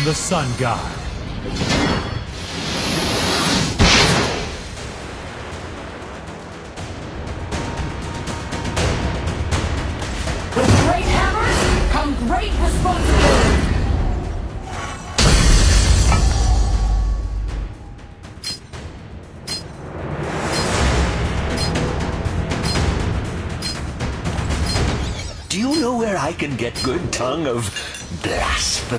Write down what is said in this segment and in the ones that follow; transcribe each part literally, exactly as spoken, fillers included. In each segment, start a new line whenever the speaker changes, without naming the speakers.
the Sun God.
With great hammers come great responsibility.
Do you know where I can get good tongue of blasphemy?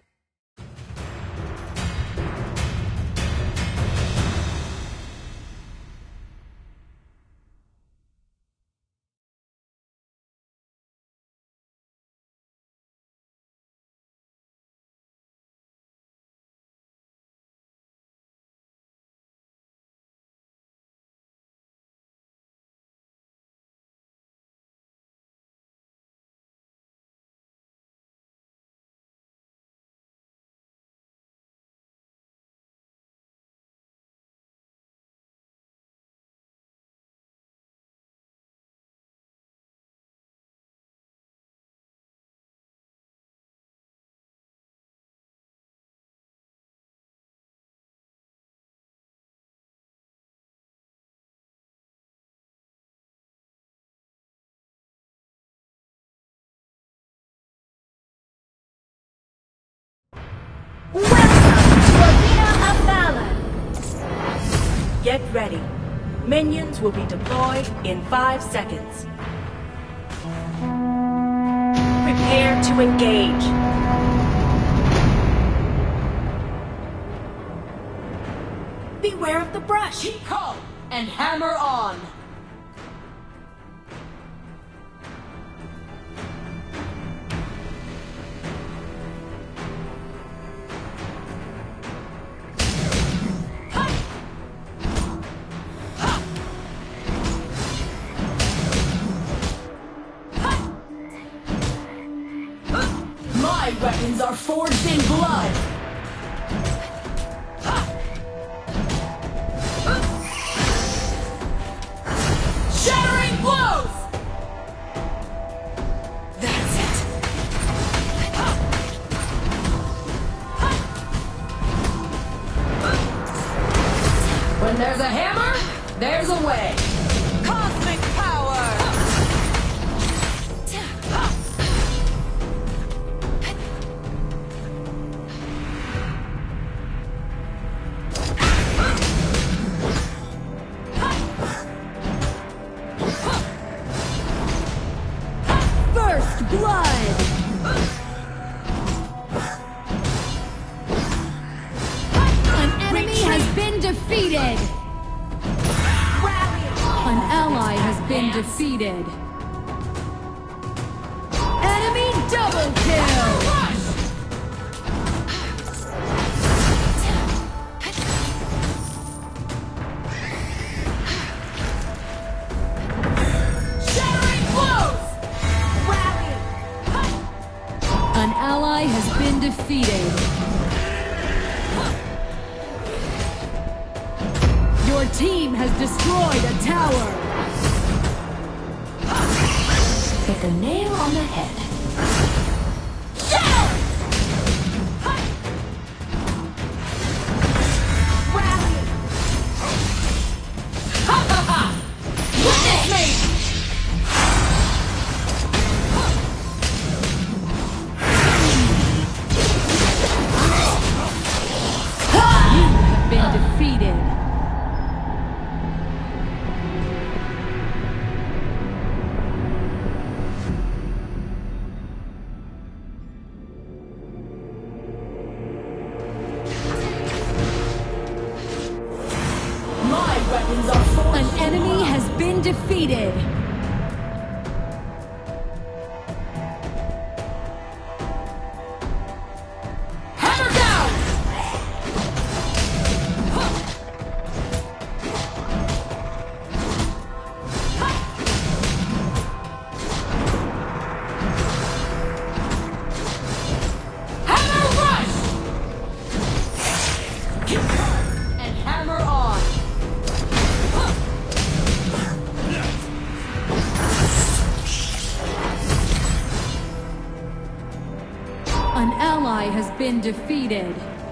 Welcome to Arena of Valor! Get ready. Minions will be deployed in five seconds. Prepare to engage. Beware of the brush.
Keep calm and hammer on. My weapons are forged in blood! Shattering blows! That's it! When there's a hammer, there's a way! Cosmic power!
First blood!
An enemy has been defeated! An ally has been defeated. Enemy double kill!
Shattering blows!
An ally has been defeated. Your team has destroyed a tower.
Hit the nail on the head.
Witness me!
Been defeated.
My weapons are forged
An
in
enemy
blood.
has been defeated.
Hammer down! Hammer rush! And hammer on!
An ally has been defeated.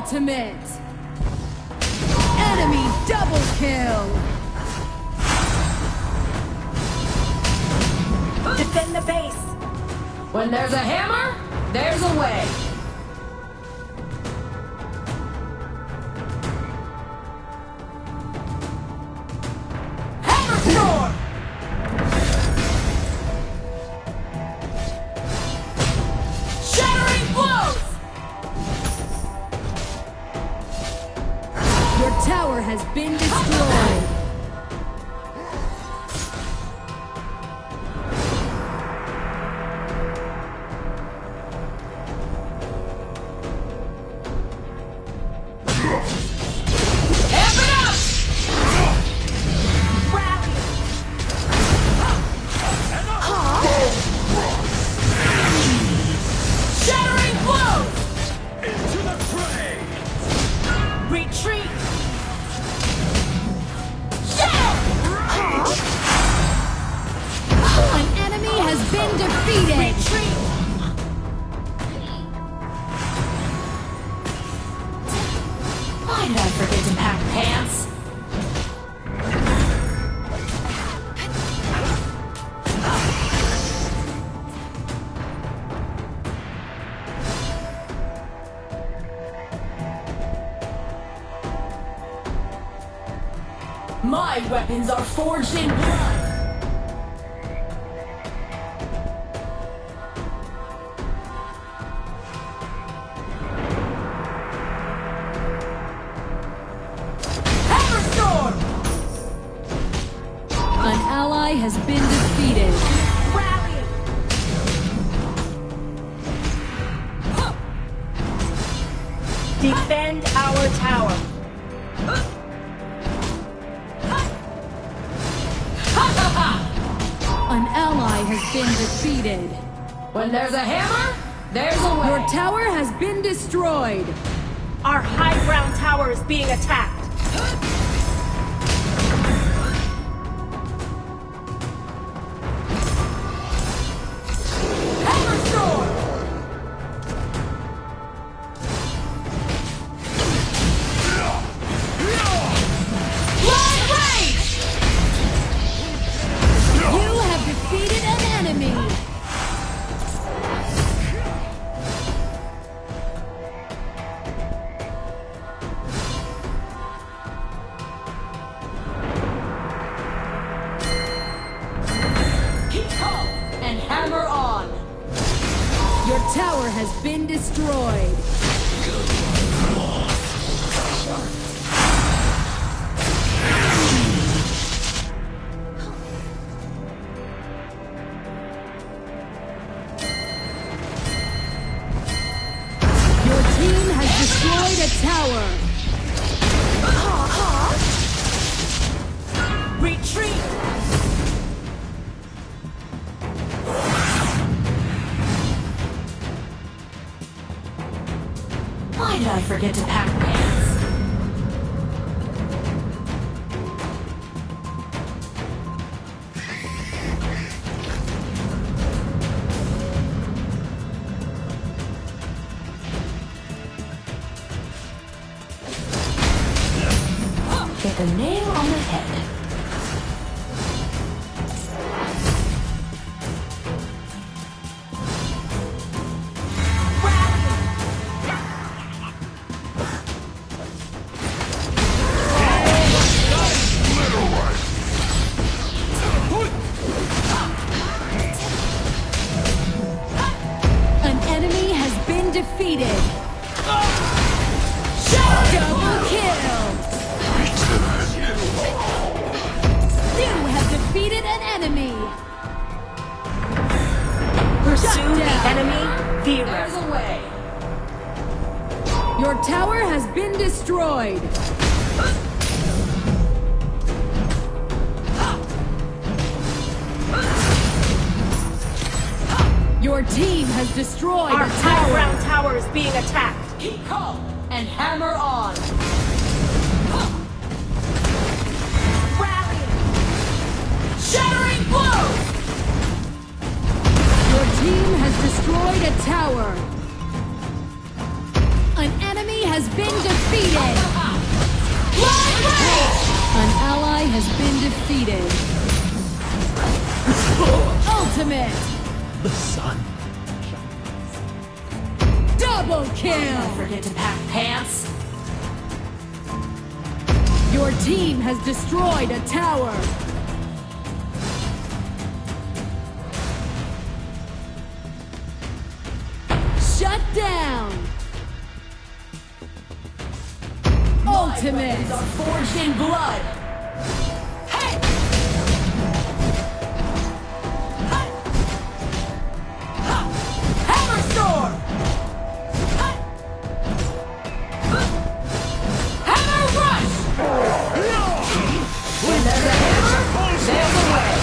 Ultimate! Enemy double kill!
Defend the base!
When there's a hammer, there's a way. Hammer storm! Shattering blows!
Your tower has been destroyed!
Why did I forget to pack pants? My weapons are forged in blood!
An ally has been defeated.
Rally! Defend our tower.
An ally has been defeated.
When there's a hammer, there's a way.
Your tower has been destroyed.
Our high ground tower is being attacked.
Hammer on!
Your tower has been destroyed. Your team has destroyed a tower.
Retreat!
Why did I forget to pack pants? Hit the nail on the head.
Defeated. Double kill. You have defeated an enemy.
Pursue the enemy,
There's
Vera.
a way.
Your tower has been destroyed. Your team has destroyed
Our
a
high
tower.
ground tower is being attacked.
Keep calm and hammer on.
Rally!
Shattering blows!
Your team has destroyed a tower. An enemy has been defeated. An ally has been defeated. Ultimate.
The sun.
Double kill.
Don't forget to pack pants.
Your team has destroyed a tower. Shut down. Ultimate.
My weapons are forged in blood. Hey! Ha! Ha! Hammer storm! Ha! Ha! Hammer rush! When there's a hammer, there's a way.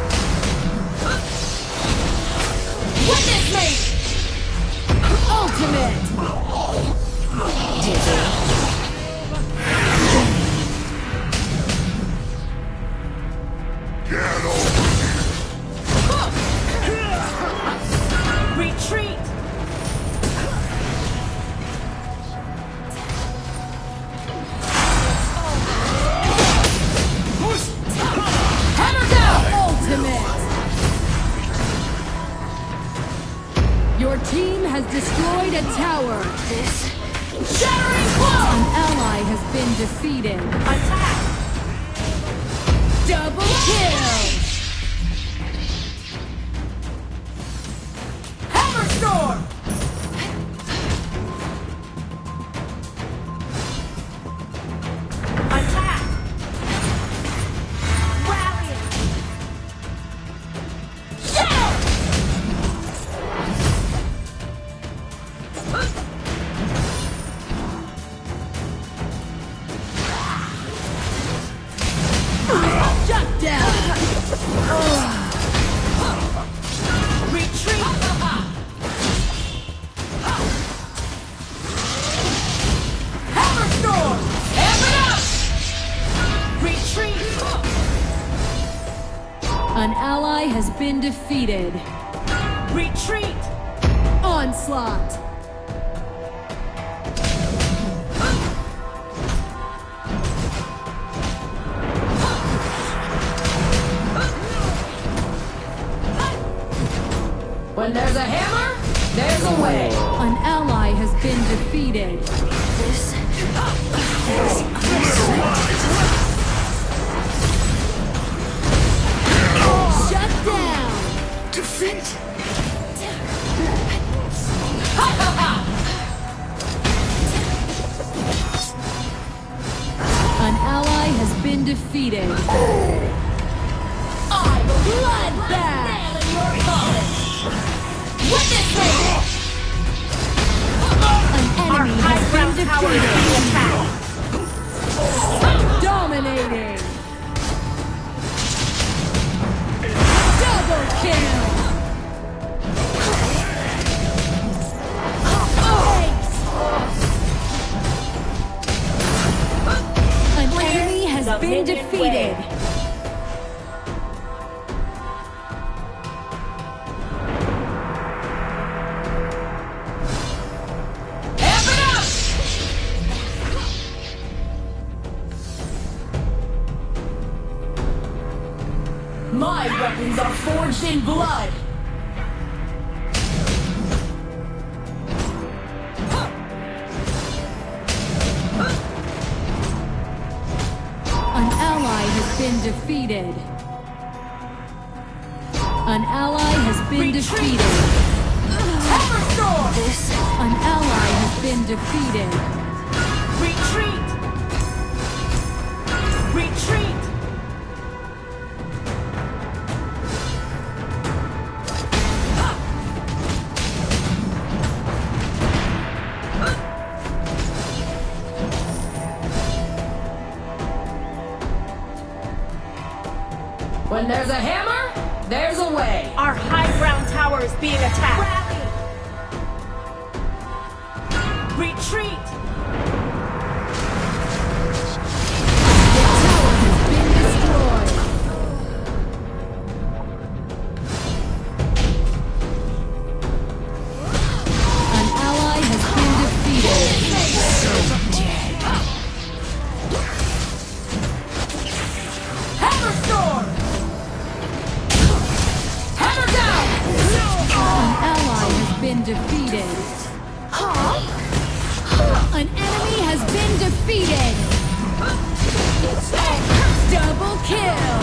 Witness me!
Ultimate.
Dizzy. Retreat! Hammer down!
Ultimate. Your team has destroyed a tower.
Shattering blow!
An ally has been defeated.
Attack!
Double kill.
Hammer storm! Attack! Rally! Shout!
Shut down.
Retreat! Hammer storm! Amp it up! Retreat!
An ally has been defeated.
Retreat!
Onslaught.
When there's a hammer, there's a way.
An ally has been defeated.
This
Shut down.
Defeat.
An ally has been defeated.
I
Bloodbath.
Witness me!
An enemy has been defeated. Dominating. Double kill. Ace. An enemy has
The
been
minion
defeated.
way.
Amp it up! My weapons are forged in blood.
An ally has been defeated. An ally has been
Retreat.
defeated.
Hammer storm!
An ally has been defeated.
Retreat! Retreat! When there's a hammer, there's a way.
Our high ground tower is being attacked.
Rally! Retreat!
The tower has been destroyed. An ally has been defeated. An enemy has been defeated. Double kill.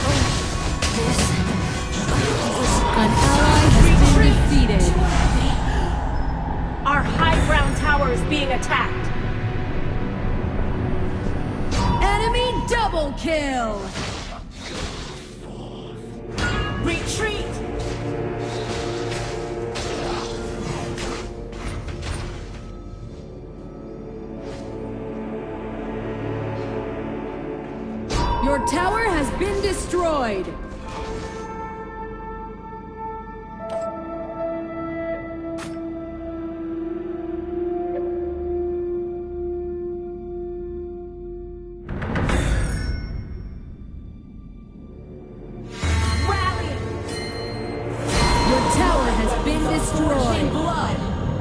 An ally has been defeated.
Our high ground tower is being attacked.
Enemy double kill.
Retreat!
Your tower has been destroyed.
Rally!
Your tower has been destroyed.
Blood.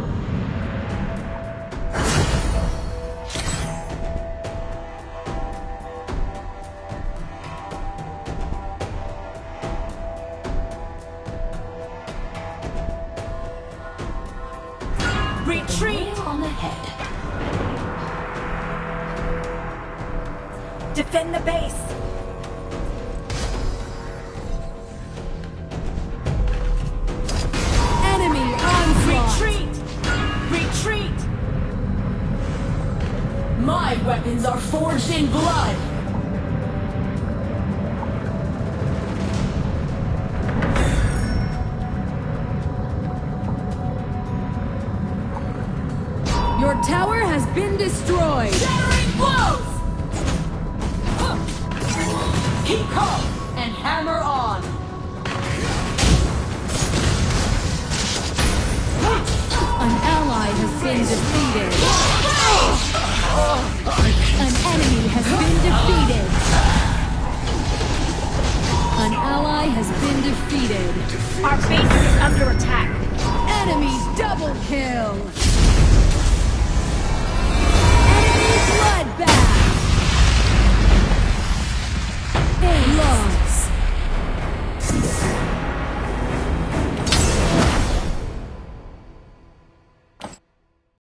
Retreat!
On the head.
Defend the base!
Enemy onslaught.
Retreat! Retreat!
My weapons are forged in blood.
Your tower has been destroyed.
Shattering blows! Keep calm and hammer on.
An ally has been defeated. An enemy has been defeated. An ally has been defeated.
Our base is under attack.
Enemy double kill.